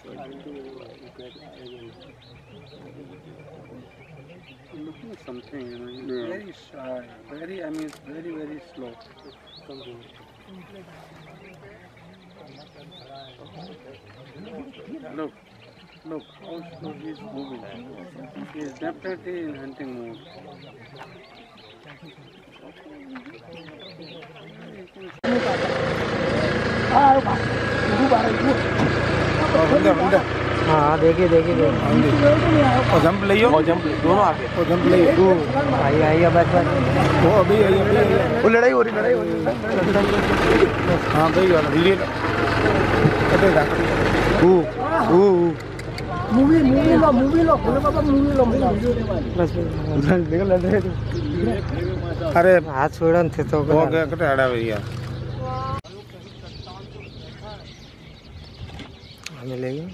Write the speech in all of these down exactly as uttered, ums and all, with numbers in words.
Looking something, you know, yeah. Very shy, very, I mean, very, very slow. Look, look how slow he is moving. He is definitely in hunting mode. हाँ देखिए देखिए और जंप ले और जंप दोनों आगे और जंप ले तू आई आई बस बस वो अभी आई अभी वो लड़ाई हो रही लड़ाई हो रही हाँ भाई वाला वीडियो कटेगा वो वो मूवी मूवी लो मूवी लो बोले बाबा मूवी लो बस बस निकल रहे अरे हाथ छोड़न थे तो हो गया कटाड़ा भैया मिलेगी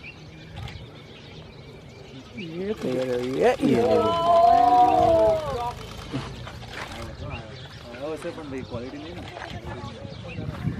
ये तो ये ये ये वैसे पण भाई क्वालिटी नहीं ना